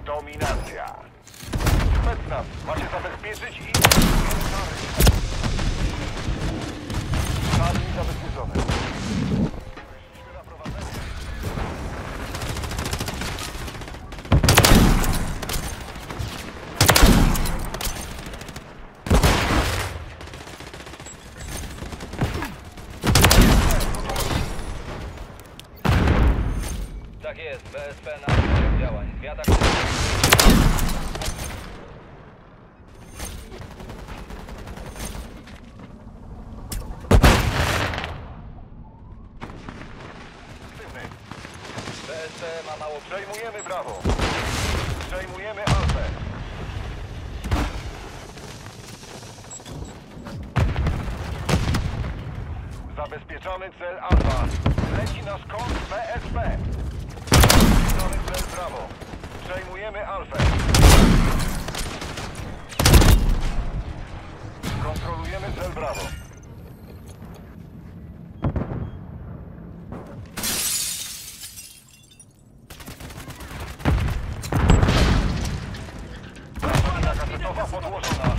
Dominacja. Specnaz, macie zabezpieczyć i... Czarny zabezpieczony. Na prowadzenie. Tak jest, BSP na poziom działań. Zwiat aktywny. BSP ma mało... Przejmujemy Brawo. Przejmujemy Alfę. Zabezpieczamy cel Alfa. Leci nasz kąt BSP. Zabezpieczamy cel Brawo. Przejmujemy Alfę. Kontrolujemy cel Brawo. Mina kasetowa podłożona.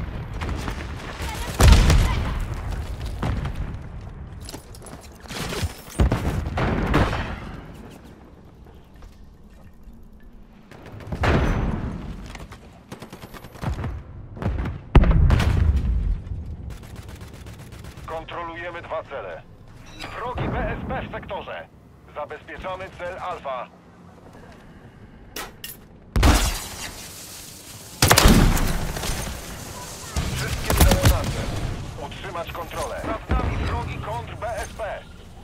Kontrolujemy dwa cele. Wrogi BSP w sektorze. Zabezpieczamy cel Alfa. Wszystkie cele nasze. Utrzymać kontrolę. Nad nami wrogi kontr BSP.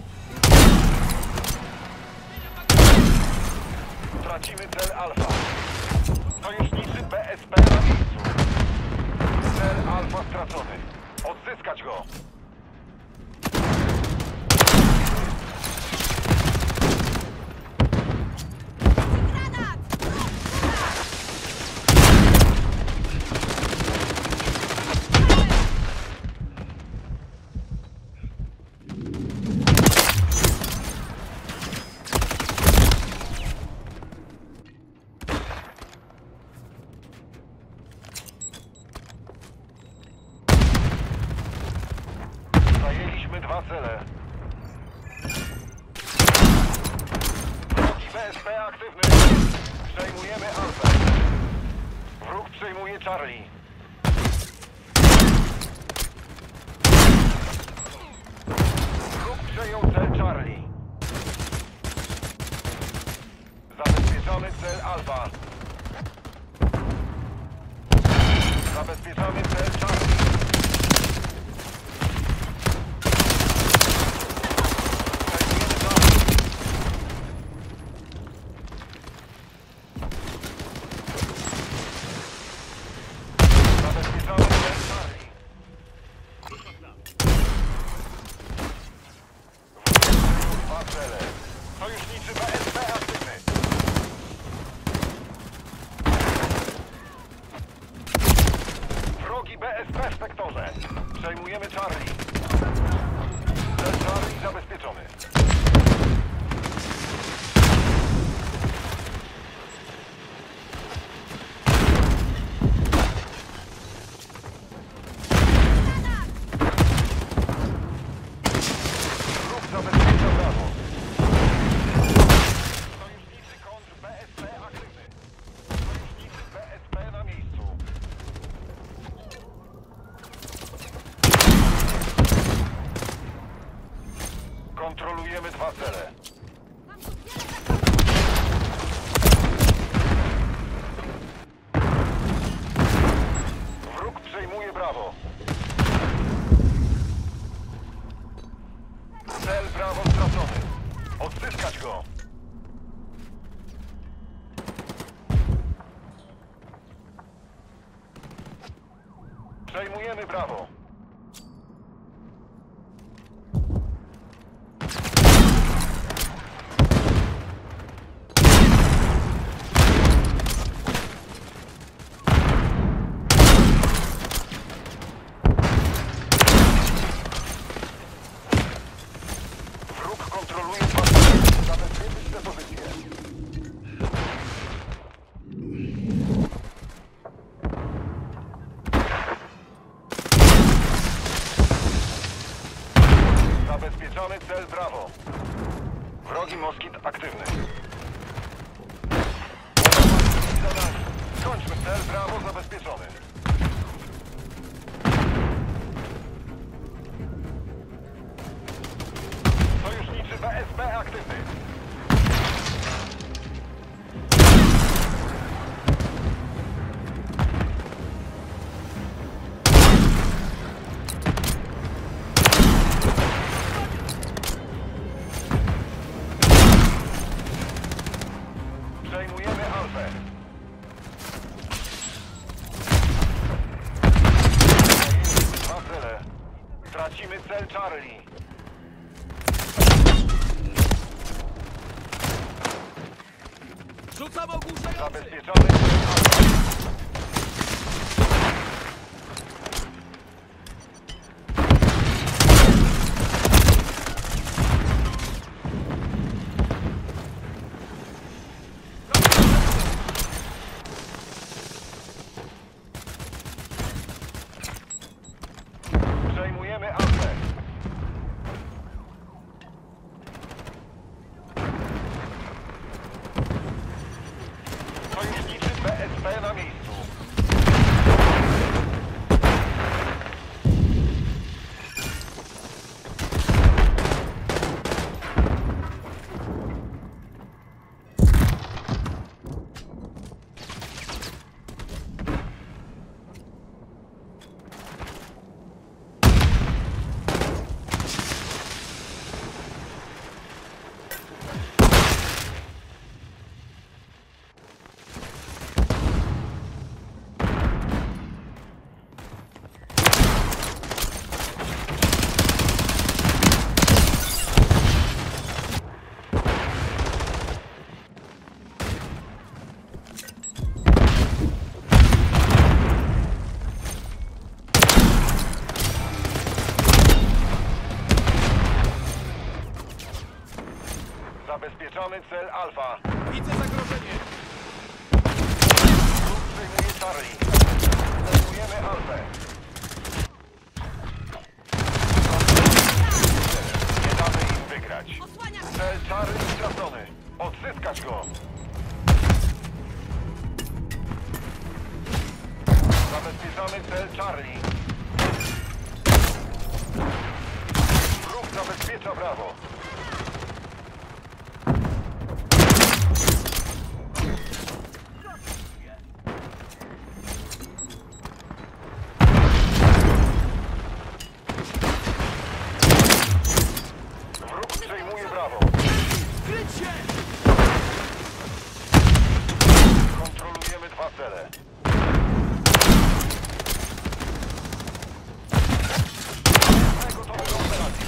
Tracimy cel Alfa. Sojuszniczy BSP na miejscu. Cel Alfa stracony. Odzyskać go. Zajęliśmy dwa cele. Wrogi BSP aktywny. Przejmujemy Alfę. Wróg przejmuje Charlie. Wróg przejął cel Charlie. Zabezpieczamy cel Alfa. Zabezpieczamy cel Charlie. Sojuszniczy BSP aktywny. Wrogi BSP w sektorze. Przejmujemy Charlie. Cel Charlie zabezpieczony. Wróg zabezpiecza Brawo. Sojuszniczy kontr BSP aktywny. Sojuszniczy BSP na miejscu. Kontrolujemy dwa cele. Wróg przejmuje Brawo. Cel Brawo stracony. Odzyskać go. Przejmujemy Brawo. Wróg kontroluje dwa cele. Zabezpieczyć tę pozycję. aktywny. Zadanie. Skończmy cel, Bravo zabezpieczony. Sojuszniczy BSP aktywny. Przejmujemy Alfę. Zajęliśmy 2 cele. Tracimy cel Charlie. Rzucam ogłuszający! Zabezpieczony cel Alfa. Przejmujemy Alfę. Sojuszniczy BSP na miejscu. Zabezpieczony cel Alfa. Widzę zagrożenie! Przejmuje Charlie. Zajmujemy Alfę. Nie damy im wygrać. Cel Charlie stracony. Odzyskać go. Zabezpieczamy cel Charlie. Wróg zabezpiecza Bravo. Wróg przejmuje Bravo. Kryć się! Kontrolujemy 2 cele. Gotowy do operacji.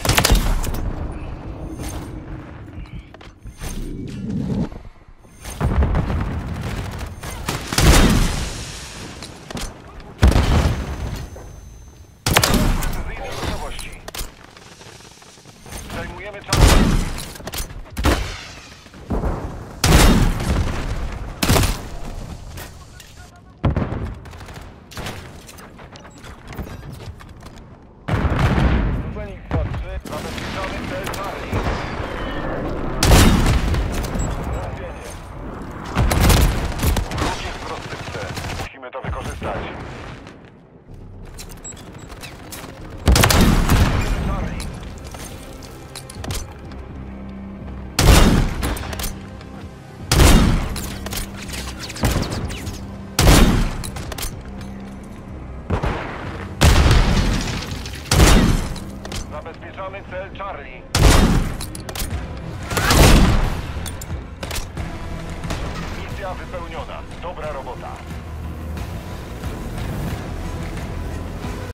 Precyzyjne gotowości. Przejmujemy czas. Zabezpieczony cel Charlie. Trafienie. Wróg jest w rozsypce. Musimy to wykorzystać. Charlie. Zabezpieczamy cel Charlie. Misja wypełniona. Dobra robota.